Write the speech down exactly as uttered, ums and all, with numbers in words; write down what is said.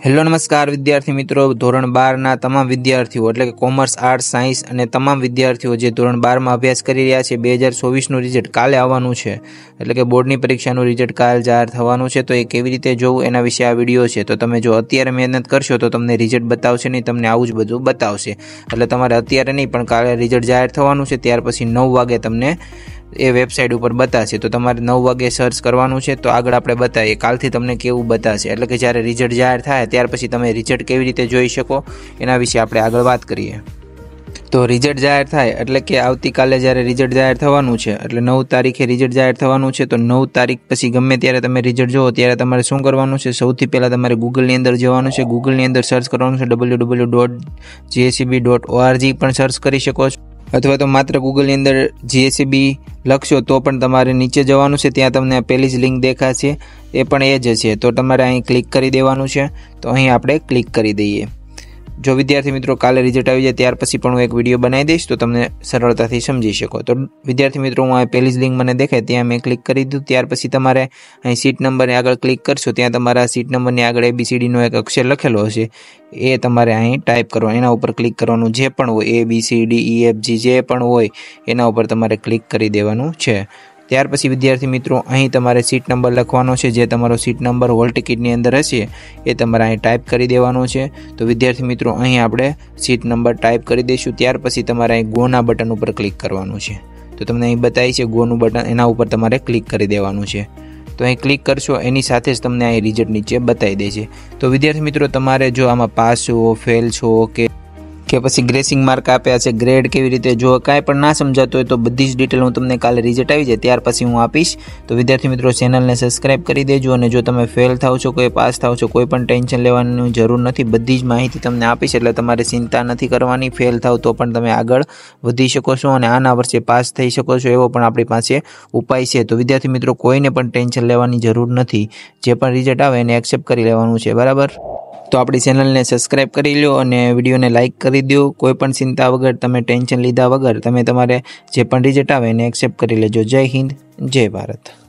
Hello નમસ્કાર વિદ્યાર્થી મિત્રો, ધોરણ બારના તમામ વિદ્યાર્થીઓ એટલે કે કોમર્સ, આર્ટ્સ, સાયન્સ અને તમામ વિદ્યાર્થીઓ જે ધોરણ બારમાં અભ્યાસ કરી રહ્યા છે બે હજાર ચોવીસનું રિઝલ્ટ કાલે આવવાનું છે, એટલે કે બોર્ડની પરીક્ષાનું રિઝલ્ટ કાલ જાહેર થવાનું છે. તો એ કેવી રીતે જોવું એના વિશે આ વિડીયો છે. તો તમે જો અત્યારે મહેનત કરશો તો તમને રિઝલ્ટ બતાવશે નહીં, તમને આવું જ બધું બતાવશે. એટલે તમારે અત્યારે નહીં પણ કાલે રિઝલ્ટ જાહેર થવાનું છે, ત્યાર પછી નવ વાગે તમને એ વેબસાઇટ ઉપર બતાવશે. તો તમારે નવ વાગે સર્ચ કરવાનું છે. તો આગળ આપણે બતાવીએ કાલથી તમને કેવું બતાવશે, એટલે કે જ્યારે રિઝલ્ટ જાહેર થાય ત્યાર પછી તમે રિઝલ્ટ કેવી રીતે જોઈ શકો એના વિશે આપણે આગળ વાત કરીએ. તો રિઝલ્ટ જાહેર થાય એટલે કે આવતીકાલે જ્યારે રિઝલ્ટ જાહેર થવાનું છે, એટલે નવ તારીખે રિઝલ્ટ જાહેર થવાનું છે. તો નવ તારીખ પછી ગમે ત્યારે તમે રિઝલ્ટ જુઓ ત્યારે તમારે શું કરવાનું છે, સૌથી પહેલાં તમારે ગૂગલની અંદર જવાનું છે. ગૂગલની અંદર સર્ચ કરવાનું છે W W W dot GSEB dot ORG પણ સર્ચ કરી શકો છો, અથવા તો માત્ર ગૂગલની અંદર જીએસઈબી લખશો તો પણ તમારે નીચે જવાનું છે. ત્યાં તમને પહેલી જ લિંક દેખાશે, એ પણ એ જ છે. તો તમારે અહીં ક્લિક કરી દેવાનું છે. તો અહીં આપણે ક્લિક કરી દઈએ. જો વિદ્યાર્થી મિત્રો કાલે રિઝલ્ટ આવી જાય ત્યાર પછી પણ હું એક વિડીયો બનાવી દઈશ તો તમને સરળતાથી સમજી શકો. તો વિદ્યાર્થી મિત્રો હું આ પહેલી જ લિંક મને દેખાય ત્યાં મેં ક્લિક કરી દીધું. ત્યાર પછી તમારે અહીં સીટ નંબરની આગળ ક્લિક કરશો, ત્યાં તમારા સીટ નંબરની આગળ એબીસીડીનો એક અક્ષર લખેલો હશે, એ તમારે અહીં ટાઈપ કરવાનો, એના ઉપર ક્લિક કરવાનું. જે પણ હોય A B C D E F G જે પણ હોય એના ઉપર તમારે ક્લિક કરી દેવાનું છે. ત્યાર પછી વિદ્યાર્થી મિત્રો અહીં તમારે સીટ નંબર લખવાનો છે. જે તમારો સીટ નંબર હોલ ટિકિટની અંદર હશે એ તમારે અહીં ટાઈપ કરી દેવાનો છે. તો વિદ્યાર્થી મિત્રો અહીં આપણે સીટ નંબર ટાઈપ કરી દઈશું. ત્યાર પછી તમારે અહીં ગોના બટન ઉપર ક્લિક કરવાનું છે. તો તમને અહીં બતાવી છે ગોનું બટન, એના ઉપર તમારે ક્લિક કરી દેવાનું છે. તો અહીં ક્લિક કરશો એની સાથે જ તમને અહીં રિઝલ્ટ નીચે બતાવી દે છે. તો વિદ્યાર્થી મિત્રો તમારે જો આમાં પાસ છો, ફેલ છો કે કે પછી ગ્રેસિંગ માર્ક આપ્યા છે, ગ્રેડ કેવી રીતે જો કાંઈ પણ ના સમજાતું હોય તો બધી જ ડિટેલ હું તમને કાલે રિઝલ્ટ આવી જાય ત્યાર પછી હું આપીશ. તો વિદ્યાર્થી મિત્રો ચેનલને સબસ્ક્રાઈબ કરી દેજો. અને જો તમે ફેલ થાવ છો કોઈ પાસ થાવ છો કોઈ પણ ટેન્શન લેવાની જરૂર નથી, બધી જ માહિતી તમને આપીશ. એટલે તમારે ચિંતા નથી કરવાની. ફેલ થાવ તો પણ તમે આગળ વધી શકો છો અને આના વર્ષે પાસ થઈ શકો છો, એવો પણ આપણી પાસે ઉપાય છે. તો વિદ્યાર્થી મિત્રો કોઈને પણ ટેન્શન લેવાની જરૂર નથી, જે પણ રિઝલ્ટ આવે એને એક્સેપ્ટ કરી લેવાનું છે, બરાબર. તો આપણી ચેનલને સબસ્ક્રાઈબ કરી લો અને વિડીયોને લાઇક કરી દો. કોઈ પણ ચિંતા વગર, તમે ટેન્શન લીધા વગર તમે તમારે જે પણ રિઝલ્ટ આવે એને એક્સેપ્ટ કરી લેજો. જય હિન્દ, જય ભારત.